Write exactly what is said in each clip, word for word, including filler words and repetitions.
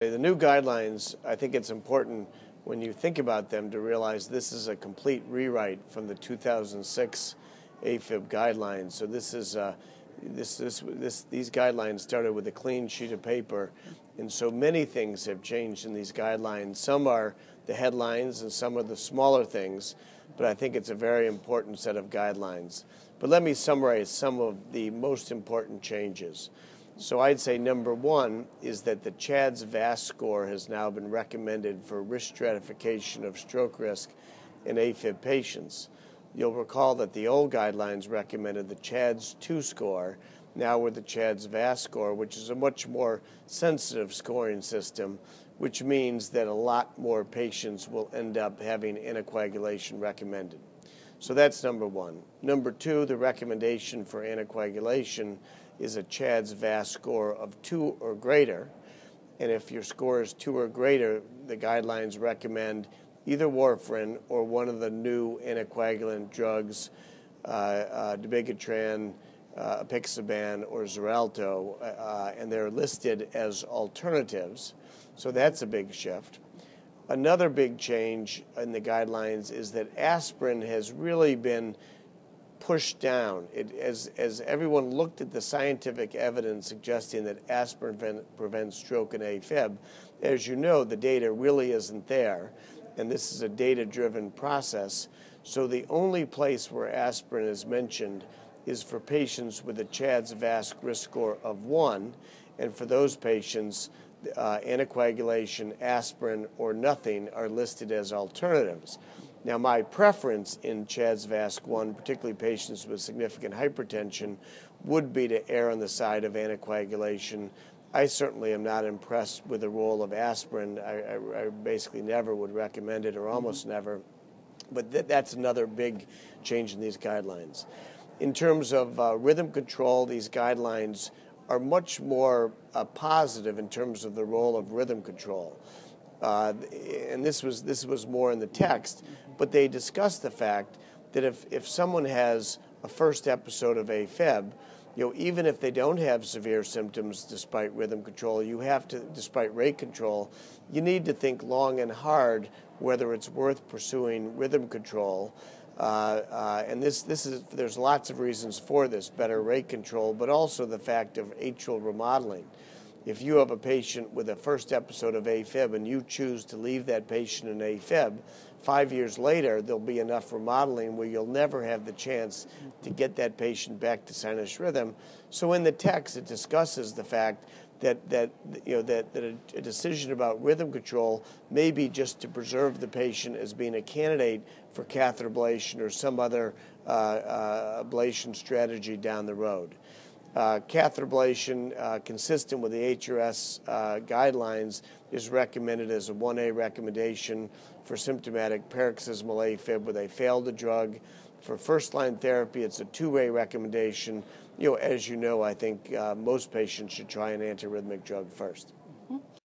The new guidelines, I think it's important when you think about them to realize this is a complete rewrite from the two thousand six AFib guidelines. So this is uh, this, this, this, these guidelines started with a clean sheet of paper, and so many things have changed in these guidelines. Some are the headlines and some are the smaller things, but I think it's a very important set of guidelines. But let me summarize some of the most important changes. So I'd say number one is that the CHADS V A S score has now been recommended for risk stratification of stroke risk in AFib patients. You'll recall that the old guidelines recommended the CHADS two score, now with the CHADS V A S score, which is a much more sensitive scoring system, which means that a lot more patients will end up having anticoagulation recommended. So that's number one. Number two, the recommendation for anticoagulation is a CHADS V A S score of two or greater. And if your score is two or greater, the guidelines recommend either warfarin or one of the new anticoagulant drugs, uh, uh, dabigatran, uh, apixaban, or Xarelto, uh, and they're listed as alternatives. So that's a big shift. Another big change in the guidelines is that aspirin has really been pushed down. It, as, as everyone looked at the scientific evidence suggesting that aspirin prevent, prevents stroke and AFib, as you know, the data really isn't there, and this is a data-driven process. So the only place where aspirin is mentioned is for patients with a CHADS V A S risk score of one, and for those patients, uh, anticoagulation, aspirin, or nothing are listed as alternatives. Now, my preference in CHADS V A S one, particularly patients with significant hypertension, would be to err on the side of anticoagulation. I certainly am not impressed with the role of aspirin. I, I, I basically never would recommend it, or almost mm-hmm. never. But th that's another big change in these guidelines. In terms of uh, rhythm control, these guidelines are much more uh, positive in terms of the role of rhythm control. Uh, and this was, this was more in the text, but they discussed the fact that if, if someone has a first episode of AFib, you know, even if they don't have severe symptoms despite rhythm control, you have to, despite rate control, you need to think long and hard whether it's worth pursuing rhythm control. Uh, uh, and this, this is, there's lots of reasons for this, better rate control, but also the fact of atrial remodeling. If you have a patient with a first episode of AFib and you choose to leave that patient in AFib, five years later there'll be enough remodeling where you'll never have the chance to get that patient back to sinus rhythm. So in the text it discusses the fact that, that, you know, that, that a, a decision about rhythm control may be just to preserve the patient as being a candidate for catheter ablation or some other uh, uh, ablation strategy down the road. Uh, catheter ablation, uh, consistent with the H R S uh, guidelines, is recommended as a one A recommendation for symptomatic paroxysmal AFib where they failed the drug. For first-line therapy, it's a two A recommendation. You know, as you know, I think uh, most patients should try an antiarrhythmic drug first. Mm-hmm.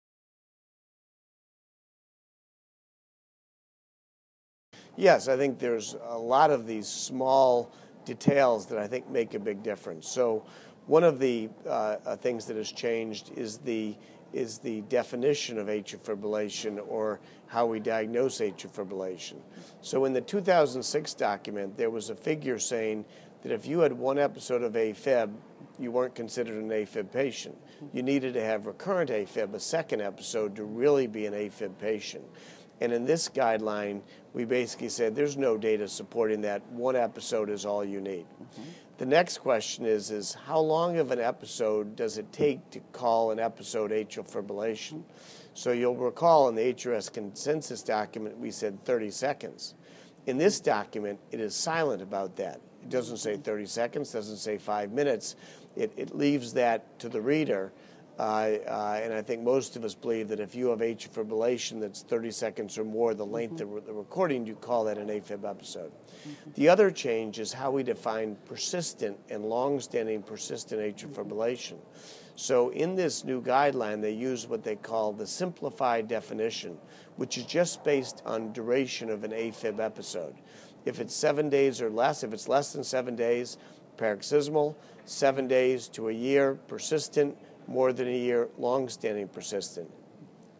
Yes, I think there's a lot of these small details that I think make a big difference. So one of the uh, things that has changed is the is the definition of atrial fibrillation, or how we diagnose atrial fibrillation. So in the two thousand six document, there was a figure saying that if you had one episode of AFib, you weren't considered an AFib patient. You needed to have recurrent AFib, a second episode, to really be an AFib patient. And in this guideline, we basically said there's no data supporting that. One episode is all you need. Mm-hmm. The next question is, is how long of an episode does it take to call an episode atrial fibrillation? So you'll recall in the H R S consensus document, we said thirty seconds. In this document, it is silent about that. It doesn't say thirty seconds, doesn't say five minutes. It, it leaves that to the reader. Uh, uh, and I think most of us believe that if you have atrial fibrillation that's thirty seconds or more, the length mm-hmm. of the recording, you call that an AFib episode. Mm-hmm. The other change is how we define persistent and long-standing persistent atrial fibrillation. So in this new guideline, they use what they call the simplified definition, which is just based on duration of an AFib episode. If it's seven days or less, if it's less than seven days, paroxysmal, seven days to a year, persistent, more than a year, long-standing persistent.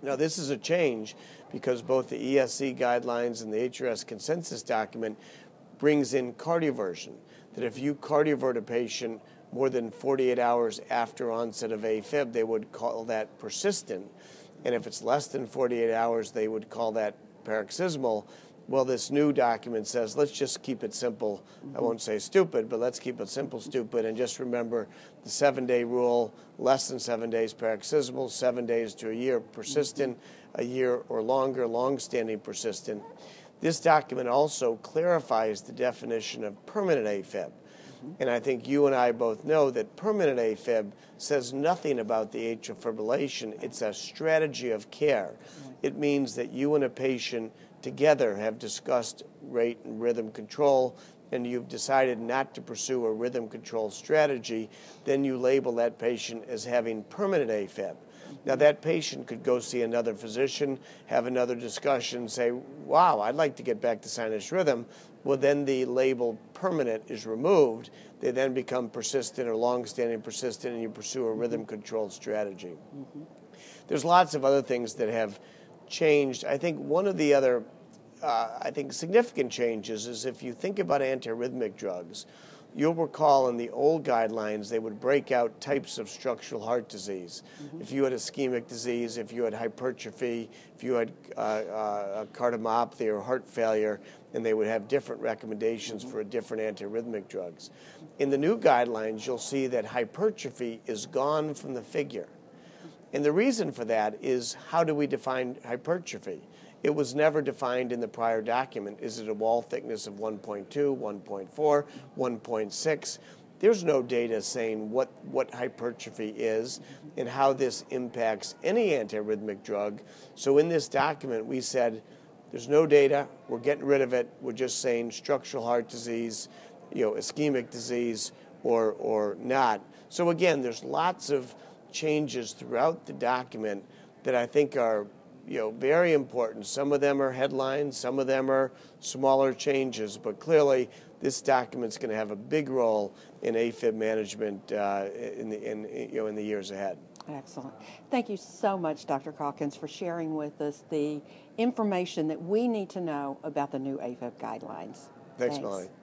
Now, this is a change because both the E S C guidelines and the H R S consensus document brings in cardioversion, that if you cardiovert a patient more than forty-eight hours after onset of AFib, they would call that persistent. And if it's less than forty-eight hours, they would call that paroxysmal. Well, this new document says, let's just keep it simple. Mm-hmm. I won't say stupid, but let's keep it simple, stupid, and just remember the seven-day rule, less than seven days paroxysmal, seven days to a year persistent, mm-hmm. a year or longer, long-standing persistent. This document also clarifies the definition of permanent AFib. Mm-hmm. And I think you and I both know that permanent AFib says nothing about the atrial fibrillation. It's a strategy of care. Mm-hmm. It means that you and a patient together have discussed rate and rhythm control, and you've decided not to pursue a rhythm control strategy, then you label that patient as having permanent AFib. Now, that patient could go see another physician, have another discussion, say, wow, I'd like to get back to sinus rhythm. Well, then the label permanent is removed. They then become persistent or long-standing persistent, and you pursue a rhythm control strategy. Mm-hmm. There's lots of other things that have changed. I think one of the other, uh, I think, significant changes is if you think about antiarrhythmic drugs, you'll recall in the old guidelines they would break out types of structural heart disease. Mm-hmm. If you had ischemic disease, if you had hypertrophy, if you had uh, uh, cardiomyopathy or heart failure, and they would have different recommendations mm-hmm. for different antiarrhythmic drugs. In the new guidelines, you'll see that hypertrophy is gone from the figure. And the reason for that is, how do we define hypertrophy? It was never defined in the prior document. Is it a wall thickness of one point two, one point four, one point six? There's no data saying what, what hypertrophy is and how this impacts any antiarrhythmic drug. So in this document, we said, there's no data, we're getting rid of it, we're just saying structural heart disease, you know, ischemic disease, or, or not. So again, there's lots of changes throughout the document that I think are, you know, very important. Some of them are headlines, some of them are smaller changes, but clearly this document's going to have a big role in AFib management uh, in the in you know in the years ahead. Excellent. Thank you so much, Doctor Calkins, for sharing with us the information that we need to know about the new AFib guidelines. Thanks, Thanks. Melanie.